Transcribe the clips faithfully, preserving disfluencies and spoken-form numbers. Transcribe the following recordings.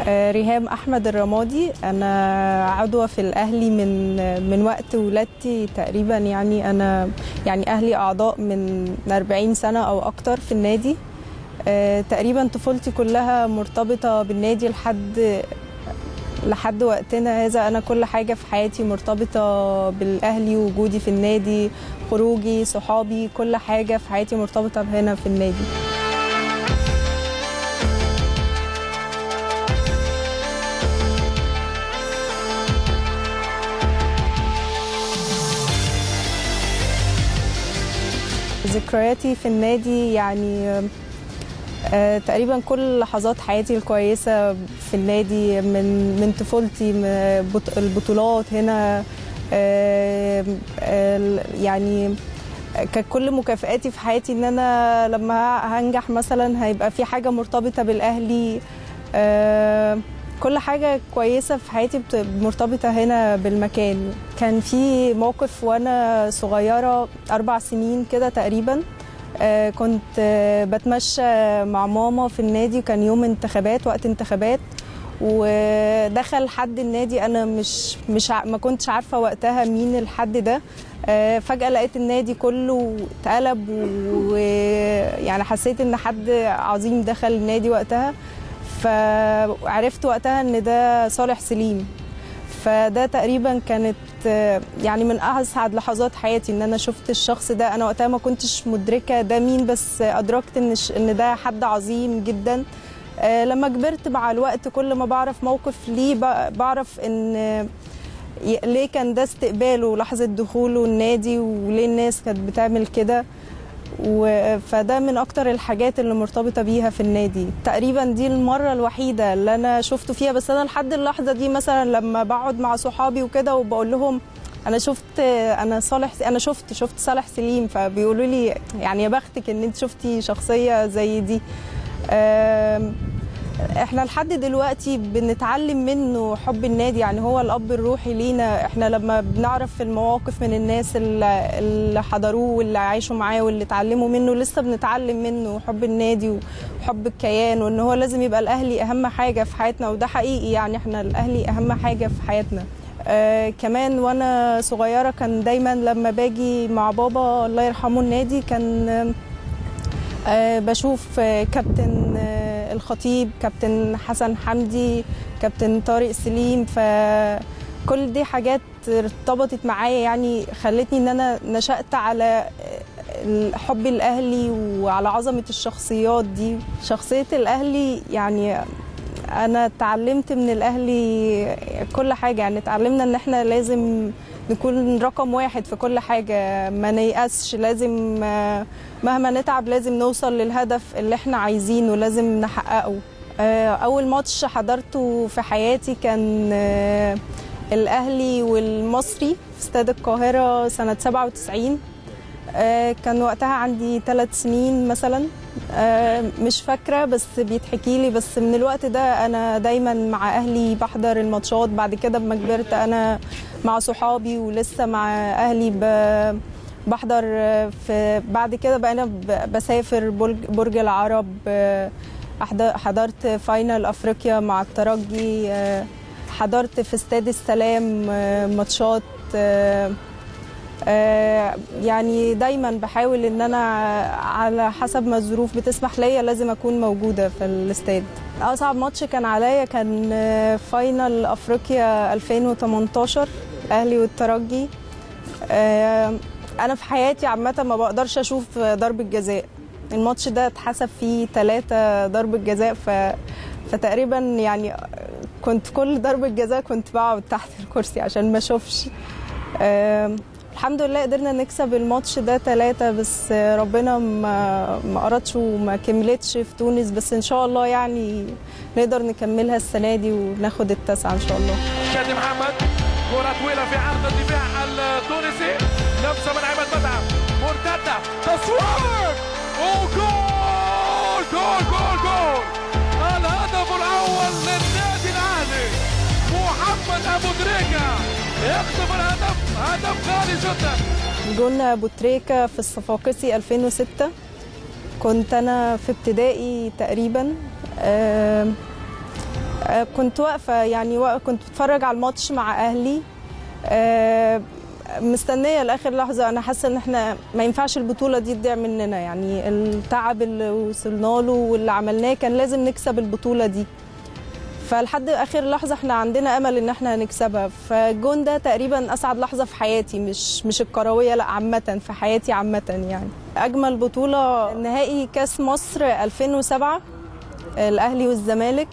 ريهام أحمد الرمادي. أنا عضوة في الأهلي من من وقت ولادتي تقريبا، يعني أنا يعني أهلي أعضاء من أربعين سنة أو أكتر في النادي. تقريبا طفولتي كلها مرتبطة بالنادي لحد لحد وقتنا هذا. أنا كل حاجة في حياتي مرتبطة بالأهلي، وجودي في النادي، خروجي، صحابي، كل حاجة في حياتي مرتبطة هنا في النادي. ذكرياتي في النادي يعني آه تقريبا كل لحظات حياتي الكويسة في النادي، من من طفولتي، البطولات هنا، آه آه يعني كانت كل مكافآتي في حياتي ان انا لما هنجح مثلا هيبقى في حاجة مرتبطة بالأهلي. آه كل حاجة كويسة في حياتي مرتبطة هنا بالمكان. كان في موقف وأنا صغيرة أربع سنين كده تقريبا، آه كنت آه بتمشى مع ماما في النادي، وكان يوم انتخابات، وقت انتخابات، ودخل حد النادي أنا مش مش ما كنتش عارفة وقتها مين الحد ده. آه فجأة لقيت النادي كله اتقلب، ويعني حسيت إن حد عظيم دخل النادي وقتها. فعرفت وقتها ان ده صالح سليم. فده تقريبا كانت يعني من اسعد لحظات حياتي ان انا شفت الشخص ده. انا وقتها ما كنتش مدركه ده مين، بس ادركت ان ان ده حد عظيم جدا. لما كبرت مع الوقت كل ما بعرف موقف ليه بعرف ان ليه كان ده استقباله لحظه دخوله النادي، وليه الناس كانت بتعمل كده. فده من اكتر الحاجات اللي مرتبطه بيها في النادي. تقريبا دي المره الوحيده اللي انا شفته فيها، بس انا لحد اللحظه دي مثلا لما بقعد مع صحابي وكده وبقول لهم انا شفت انا صالح انا شفت شفت صالح سليم، فبيقولوا لي يعني يا بختك ان انت شفتي شخصيه زي دي. احنا لحد دلوقتي بنتعلم منه حب النادي، يعني هو الاب الروحي لينا. احنا لما بنعرف المواقف من الناس اللي حضروه واللي عايشوا معاه واللي اتعلموا منه، لسه بنتعلم منه حب النادي وحب الكيان، وان هو لازم يبقى الاهلي اهم حاجه في حياتنا. وده حقيقي، يعني احنا الاهلي اهم حاجه في حياتنا. آه كمان وانا صغيره كان دايما لما باجي مع بابا الله يرحمه النادي، كان آه بشوف آه كابتن آه الخطيب، كابتن حسن حمدي، كابتن طارق سليم. فكل دي حاجات ارتبطت معايا، يعني خلتني ان انا نشأت على حب الاهلي وعلى عظمه الشخصيات دي. شخصيه الاهلي يعني انا اتعلمت من الاهلي كل حاجه، يعني اتعلمنا ان احنا لازم نكون رقم واحد في كل حاجة، ما نيأسش، لازم مهما نتعب لازم نوصل للهدف اللي احنا عايزينه، لازم نحققه. أول ماتش حضرته في حياتي كان الأهلي والمصري في استاد القاهرة سنة سبعة وتسعين. كان وقتها عندي ثلاث سنين مثلا، مش فاكرة بس بيتحكي لي. بس من الوقت ده أنا دايما مع أهلي بحضر الماتشات. بعد كده لما كبرت أنا مع صحابي ولسه مع أهلي بحضر. في بعد كده بقينا بسافر برج العرب، حضرت فاينل أفريقيا مع الترجي، حضرت في استاد السلام ماتشات. يعني دايما بحاول ان انا على حسب ما الظروف بتسمح ليا لازم اكون موجوده في الاستاد. اصعب ماتش كان عليا كان فاينل افريقيا ألفين وتمنتاشر الاهلي والترجي. انا في حياتي عامه ما بقدرش اشوف ضربه جزاء. الماتش ده اتحسب فيه ثلاثة ضربه جزاء، ف... فتقريبا يعني كنت كل ضربه جزاء كنت بقعد تحت الكرسي عشان ما اشوفش. الحمد لله قدرنا نكسب الماتش ده ثلاثة، بس ربنا ما ما أردش وما كملتش في تونس. بس إن شاء الله يعني نقدر نكملها السنة دي وناخد التاسعة إن شاء الله. شادي محمد، كرة طويلة في عرض الدفاع التونسي، لمسة من عماد متعب، مرتدة، تصوير، وجول جول جول جول! الهدف الأول للنادي الأهلي، محمد أبو تريكة يخطف الهدف، هدف غالي جدا. جون ابو تريكة في الصفاقسي ألفين وستة. كنت انا في ابتدائي تقريبا. كنت واقفه يعني كنت بتفرج على الماتش مع اهلي، مستنيه لاخر لحظه. انا حاسه ان احنا ما ينفعش البطوله دي تضيع مننا، يعني التعب اللي وصلنا له واللي عملناه كان لازم نكسب البطوله دي. فلحد اخر لحظه احنا عندنا امل ان احنا هنكسبها. فالجون ده تقريبا اسعد لحظه في حياتي، مش مش الكرويه، لا عامه في حياتي عامه. يعني اجمل بطوله نهائي كاس مصر ألفين وسبعة، الاهلي والزمالك.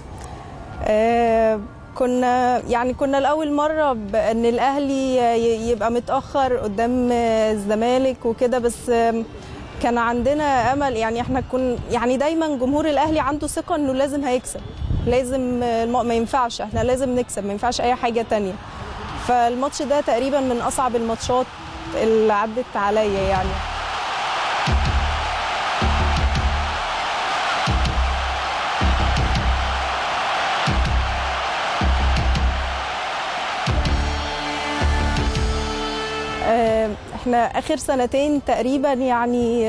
آه كنا يعني كنا لاول مره ان الاهلي يبقى متاخر قدام الزمالك وكده، بس كان عندنا امل. يعني احنا كنا يعني دايما جمهور الاهلي عنده ثقه انه لازم هيكسب، لازم ما ينفعش، احنا لازم نكسب، ما ينفعش اي حاجه تانية. فالماتش ده تقريبا من اصعب الماتشات اللي عدت عليا يعني. احنا اخر سنتين تقريبا يعني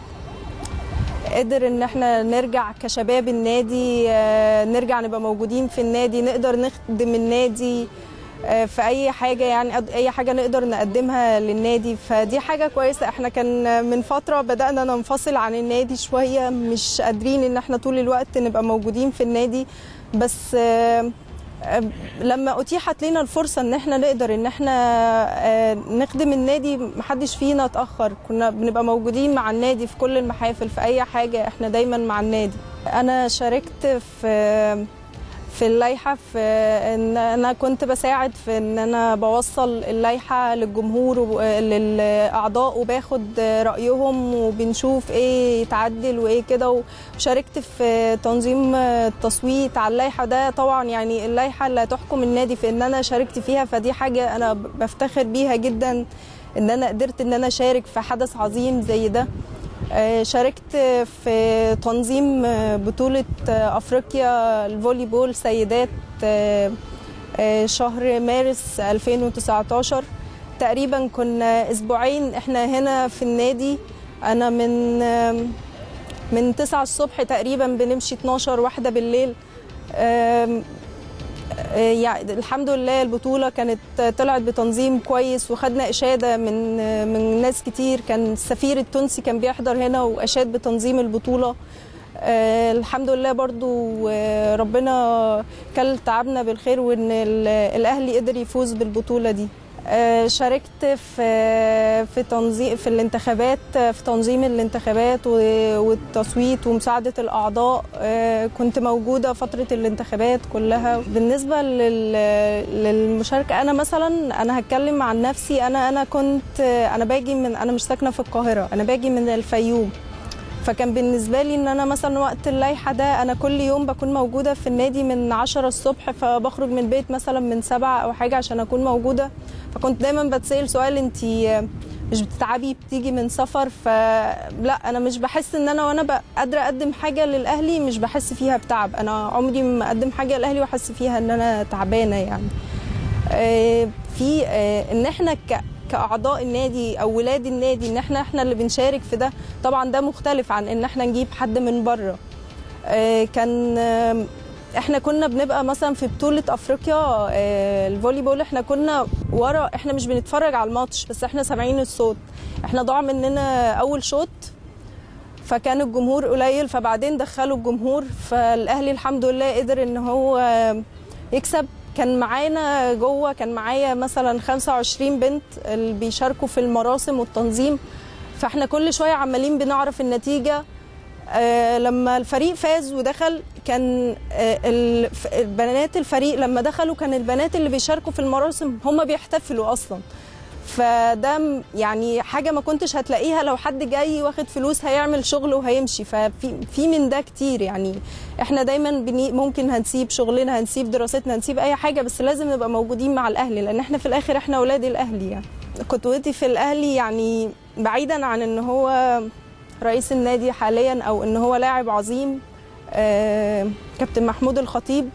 قدر ان احنا نرجع كشباب النادي، نرجع نبقى موجودين في النادي، نقدر نخدم النادي في اي حاجه، يعني اي حاجه نقدر نقدمها للنادي. فدي حاجه كويسه. احنا كان من فتره بدانا ننفصل عن النادي شويه، مش قادرين ان احنا طول الوقت نبقى موجودين في النادي، بس لما اتيحت لنا الفرصه ان احنا نقدر ان انا نخدم النادي محدش فينا اتاخر. كنا بنبقى موجودين مع النادي في كل المحافل، في اي حاجه احنا دايما مع النادي. انا شاركت في في اللائحه، في ان انا كنت بساعد في ان انا بوصل اللائحه للجمهور وللاعضاء وباخد رايهم وبنشوف ايه يتعدل وايه كده. وشاركت في تنظيم التصويت على اللائحه ده. طبعا يعني اللائحه اللي هتحكم النادي في ان انا شاركت فيها، فدي حاجه انا بفتخر بيها جدا ان انا قدرت ان انا اشارك في حدث عظيم زي ده. شاركت في تنظيم بطولة أفريقيا الفولي بول سيدات شهر مارس ألفين وتسعتاشر. تقريبا كنا أسبوعين احنا هنا في النادي. أنا من من تسعة الصبح تقريبا بنمشي اتناشر واحدة بالليل. يعني الحمد لله البطولة كانت طلعت بتنظيم كويس، وخدنا إشادة من من ناس كتير. كان السفير التونسي كان بيحضر هنا وأشاد بتنظيم البطولة. آه الحمد لله برضو آه ربنا كل تعبنا بالخير، وإن الأهلي قدر يفوز بالبطولة دي. آه شاركت في في تنظيم في الانتخابات، في تنظيم الانتخابات والتصويت ومساعدة الأعضاء. آه كنت موجودة فترة الانتخابات كلها. بالنسبة للمشاركة، أنا مثلا أنا هتكلم عن نفسي. أنا أنا كنت أنا باجي من أنا مش ساكنة في القاهرة، أنا باجي من الفيوم. فكان بالنسبه لي ان انا مثلا وقت اللائحه ده انا كل يوم بكون موجوده في النادي من عشرة الصبح، فبخرج من البيت مثلا من سبعة او حاجه عشان اكون موجوده. فكنت دايما بتسال سؤال: انت مش بتتعبي بتيجي من سفر؟ فلا، انا مش بحس ان انا وانا قادره اقدم حاجه للاهلي مش بحس فيها بتعب. انا عمري ما اقدم حاجه للاهلي واحس فيها ان انا تعبانه. يعني في ان احنا ك كأعضاء النادي أو ولاد النادي إن إحنا إحنا اللي بنشارك في ده، طبعا ده مختلف عن إن إحنا نجيب حد من بره. كان إحنا كنا بنبقى مثلا في بطولة أفريقيا الفولي بول، إحنا كنا ورا، إحنا مش بنتفرج على الماتش بس إحنا سامعين الصوت. إحنا ضاع مننا أول شوط فكان الجمهور قليل، فبعدين دخلوا الجمهور، فالأهلي الحمد لله قدر إن هو يكسب. كان معانا جوه كان معايا مثلا خمسة وعشرين بنت اللي بيشاركوا في المراسم والتنظيم، فاحنا كل شويه عمالين بنعرف النتيجه. آه لما الفريق فاز ودخل، كان آه البنات الفريق لما دخلوا كان البنات اللي بيشاركوا في المراسم هم بيحتفلوا اصلا. فده يعني حاجه ما كنتش هتلاقيها لو حد جاي واخد فلوس هيعمل شغل وهيمشي. ففي في من ده كتير. يعني احنا دايما بني ممكن هنسيب شغلنا، هنسيب دراستنا، هنسيب اي حاجه، بس لازم نبقى موجودين مع الاهلي، لان احنا في الاخر احنا اولاد الاهلي. يعني قدوتي في الاهلي، يعني بعيدا عن ان هو رئيس النادي حاليا او ان هو لاعب عظيم، آه كابتن محمود الخطيب.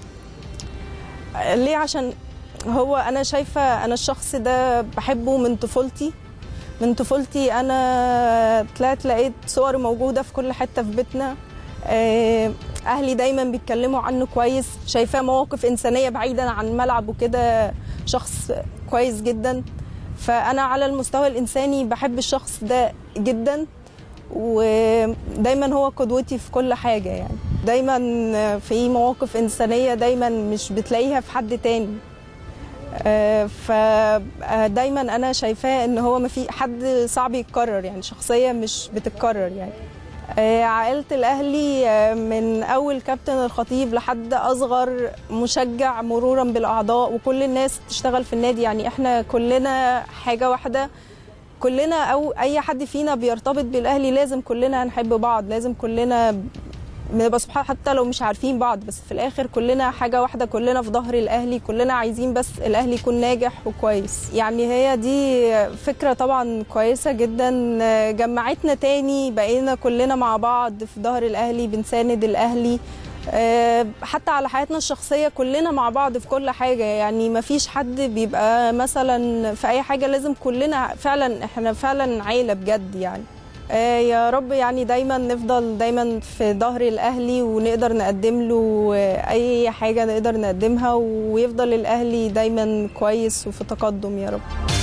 ليه؟ عشان هو أنا شايفة أنا الشخص ده بحبه من طفولتي. من طفولتي أنا طلعت لقيت صور موجودة في كل حتة في بيتنا. اهلي دايما بيتكلموا عنه كويس، شايفاه مواقف انسانيه بعيدا عن الملعب وكده، شخص كويس جدا. فانا على المستوى الانساني بحب الشخص ده جدا، ودايما هو قدوتي في كل حاجه. يعني دايما في مواقف انسانيه دايما مش بتلاقيها في حد تاني، فدايما انا شايفاه ان هو ما في حد صعب يتكرر، يعني شخصيه مش بتتكرر. يعني عائله الاهلي من اول كابتن الخطيب لحد اصغر مشجع مرورا بالاعضاء وكل الناس بتشتغل في النادي، يعني احنا كلنا حاجه واحده، كلنا او اي حد فينا بيرتبط بالاهلي لازم كلنا نحب بعض، لازم كلنا بنبقى سبحان حتى لو مش عارفين بعض، بس في الاخر كلنا حاجه واحده، كلنا في ظهر الاهلي، كلنا عايزين بس الاهلي يكون ناجح وكويس. يعني هي دي فكره طبعا كويسه جدا، جمعتنا تاني، بقينا كلنا مع بعض في ظهر الاهلي بنساند الاهلي، حتى على حياتنا الشخصيه كلنا مع بعض في كل حاجه. يعني ما فيش حد بيبقى مثلا في اي حاجه، لازم كلنا فعلا، احنا فعلا عيله بجد. يعني يا رب يعني دايما نفضل دايما في ظهر الاهلي ونقدر نقدم له اي حاجه نقدر نقدمها، ويفضل الاهلي دايما كويس وفي تقدم يا رب.